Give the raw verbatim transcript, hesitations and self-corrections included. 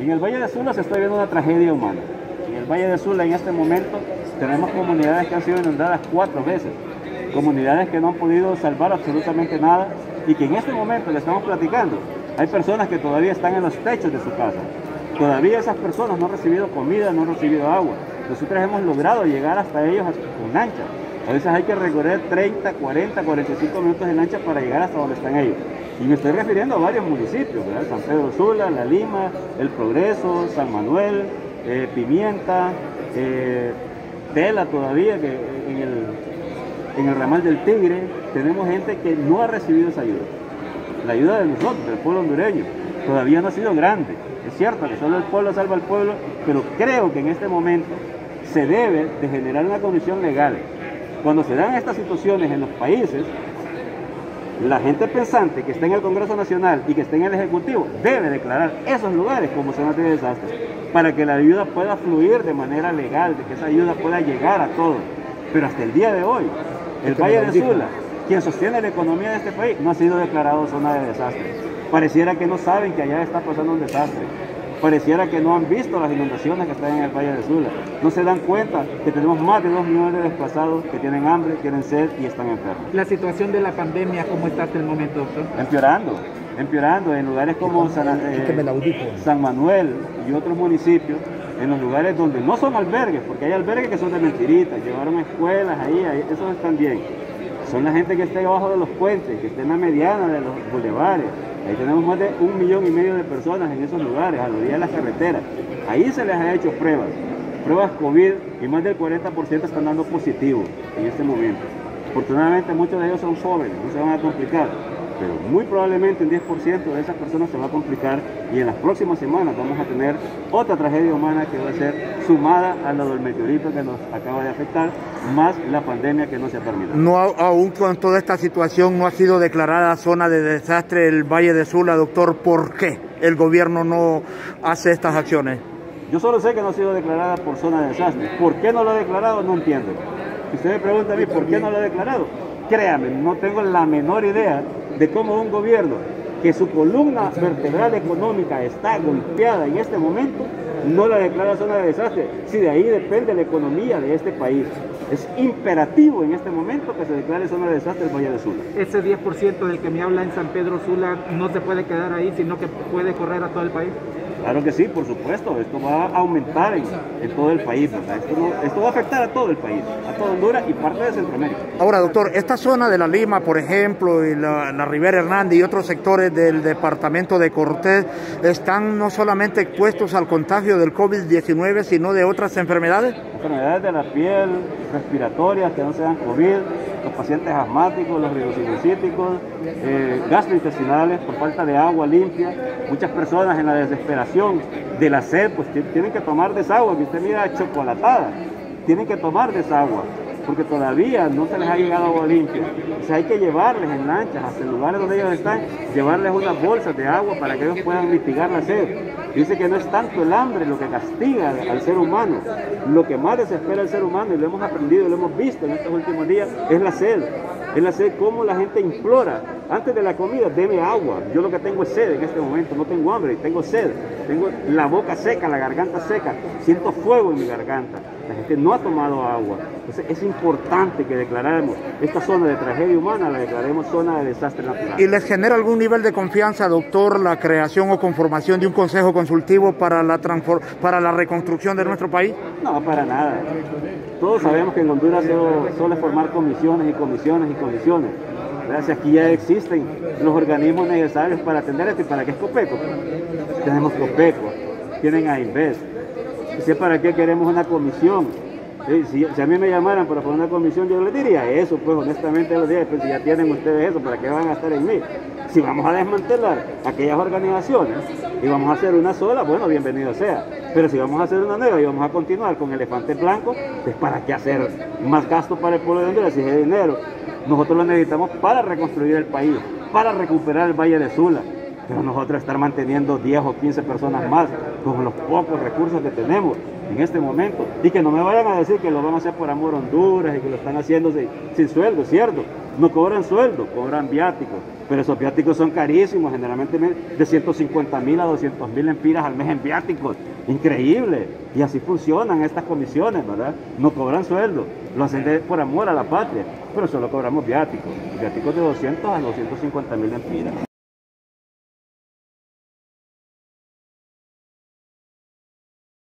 En el Valle de Sula se está viendo una tragedia humana. En el Valle de Sula en este momento tenemos comunidades que han sido inundadas cuatro veces, comunidades que no han podido salvar absolutamente nada y que en este momento le estamos platicando. Hay personas que todavía están en los techos de su casa. Todavía esas personas no han recibido comida, no han recibido agua. Nosotros hemos logrado llegar hasta ellos con lancha. A veces hay que recorrer treinta, cuarenta, cuarenta y cinco minutos en lancha para llegar hasta donde están ellos. Y me estoy refiriendo a varios municipios, ¿verdad? San Pedro Sula, La Lima, El Progreso, San Manuel, eh, Pimienta, eh, Tela todavía, que en el, en el ramal del Tigre tenemos gente que no ha recibido esa ayuda. La ayuda de nosotros, del pueblo hondureño, todavía no ha sido grande. Es cierto que solo el pueblo salva al pueblo, pero creo que en este momento se debe de generar una condición legal. Cuando se dan estas situaciones en los países, la gente pensante que está en el Congreso Nacional y que está en el Ejecutivo debe declarar esos lugares como zonas de desastre para que la ayuda pueda fluir de manera legal, de que esa ayuda pueda llegar a todos. Pero hasta el día de hoy, el Valle de Sula, quien sostiene la economía de este país, no ha sido declarado zona de desastre. Pareciera que no saben que allá está pasando un desastre. Pareciera que no han visto las inundaciones que están en el Valle de Sula. No se dan cuenta que tenemos más de dos millones de desplazados que tienen hambre, tienen sed y están enfermos. La situación de la pandemia, ¿cómo está hasta el momento, doctor? Empeorando, empeorando en lugares como San, eh, San Manuel y otros municipios, en los lugares donde no son albergues, porque hay albergues que son de mentiritas, llevaron escuelas ahí, ahí esos están bien. Son la gente que está debajo de los puentes, que está en la mediana de los bulevares. Ahí tenemos más de un millón y medio de personas en esos lugares, a la orilla de las carreteras. Ahí se les ha hecho pruebas, pruebas COVID, y más del cuarenta por ciento están dando positivo en este momento. Afortunadamente muchos de ellos son jóvenes, no se van a complicar, pero muy probablemente un diez por ciento de esas personas se va a complicar y en las próximas semanas vamos a tener otra tragedia humana que va a ser sumada a lo del meteorito que nos acaba de afectar, más la pandemia que no se ha terminado. No, aún con toda esta situación no ha sido declarada zona de desastre el Valle de Sula, doctor. ¿Por qué el gobierno no hace estas acciones? Yo solo sé que no ha sido declarada por zona de desastre. ¿Por qué no lo ha declarado? No entiendo. Si usted me pregunta a mí por qué no lo ha declarado, créame, no tengo la menor idea de cómo un gobierno que su columna vertebral económica está golpeada en este momento, no la declara zona de desastre, si de ahí depende la economía de este país. Es imperativo en este momento que se declare zona de desastre el Valle de Sula. Ese diez por ciento del que me habla en San Pedro Sula no se puede quedar ahí, sino que puede correr a todo el país. Claro que sí, por supuesto, esto va a aumentar en, en todo el país, ¿verdad? Esto, no, esto va a afectar a todo el país, a toda Honduras y parte de Centroamérica. Ahora, doctor, esta zona de La Lima, por ejemplo, y la, la Rivera Hernández y otros sectores del departamento de Cortés, están no solamente expuestos al contagio del COVID diecinueve, sino de otras enfermedades. Enfermedades de la piel, respiratorias que no sean COVID, los pacientes asmáticos, los rinocinocíticos, eh, gastrointestinales por falta de agua limpia. Muchas personas en la desesperación de la sed, pues tienen que tomar desagüe, que usted mira chocolatada, tienen que tomar desagüe, porque todavía no se les ha llegado agua limpia. O sea, hay que llevarles en lanchas hasta el lugar donde ellos están, llevarles unas bolsas de agua para que ellos puedan mitigar la sed. Dice que no es tanto el hambre lo que castiga al ser humano, lo que más desespera al ser humano, y lo hemos aprendido, lo hemos visto en estos últimos días, es la sed. Es la sed, como la gente implora, antes de la comida, deme agua. Yo lo que tengo es sed en este momento, no tengo hambre, tengo sed. Tengo la boca seca, la garganta seca, siento fuego en mi garganta. La gente no ha tomado agua. Entonces es importante que declaremos esta zona de tragedia humana, la declaremos zona de desastre natural. ¿Y les genera algún nivel de confianza, doctor, la creación o conformación de un consejo consultivo para la, para la reconstrucción de nuestro país? No, para nada. Todos sabemos que en Honduras se suele formar comisiones y comisiones y comisiones. Gracias, aquí ya existen los organismos necesarios para atender esto. ¿Y para qué es Copeco? Tenemos Copeco, tienen a Inves. Y sé para qué queremos una comisión. Si, si a mí me llamaran para poner una comisión, yo les diría eso, pues honestamente les diría, pues si ya tienen ustedes eso, ¿para qué van a estar en mí? Si vamos a desmantelar aquellas organizaciones y vamos a hacer una sola, bueno, bienvenido sea. Pero si vamos a hacer una nueva y vamos a continuar con Elefante Blanco, pues ¿para qué hacer más gastos para el pueblo de Honduras si es dinero? Nosotros lo necesitamos para reconstruir el país, para recuperar el Valle de Sula. Pero nosotros estar manteniendo diez o quince personas más con los pocos recursos que tenemos, en este momento. Y que no me vayan a decir que lo van a hacer por amor a Honduras y que lo están haciendo sin, sin sueldo, ¿cierto? No cobran sueldo, cobran viáticos. Pero esos viáticos son carísimos, generalmente de ciento cincuenta mil a doscientos mil empiras al mes en viáticos. Increíble. Y así funcionan estas comisiones, ¿verdad? No cobran sueldo, lo hacen de, por amor a la patria, pero solo cobramos viáticos. Viáticos de doscientos a doscientos cincuenta mil empiras.